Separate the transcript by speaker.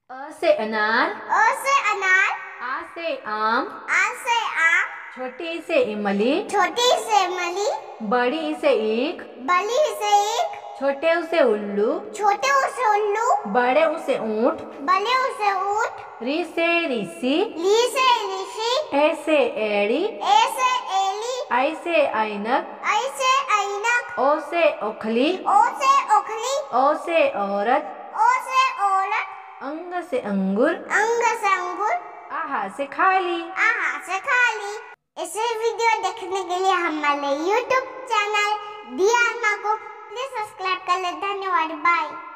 Speaker 1: अ से अनार,
Speaker 2: अ से अनार,
Speaker 1: आ से आम,
Speaker 2: आ से आम,
Speaker 1: छोटी से इमली,
Speaker 2: छोटी से इमली,
Speaker 1: बड़ी से ईख,
Speaker 2: बड़ी से ईख,
Speaker 1: छोटे से उल्लू,
Speaker 2: छोटे से उल्लू,
Speaker 1: बड़े से ऊंट,
Speaker 2: बड़े से ऊंट,
Speaker 1: री से ऋषि,
Speaker 2: ली से ऋषि,
Speaker 1: ए से एड़ी,
Speaker 2: ए से एली,
Speaker 1: आई से ऐनक,
Speaker 2: आई से ऐनक,
Speaker 1: ओ से ओखली,
Speaker 2: ओ से ओखली,
Speaker 1: ओ से औरत,
Speaker 2: ओ से औरत,
Speaker 1: अंग से अंगूर,
Speaker 2: अंग से अंगूर,
Speaker 1: आहा से खाली।
Speaker 2: आहा से खाली। ऐसे वीडियो देखने के लिए हमारे YouTube चैनल DiYAorMA को प्लीज सब्सक्राइब कर ले। धन्यवाद, बाय।